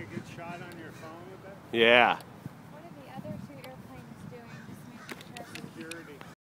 good shot on your phone with that? Yeah.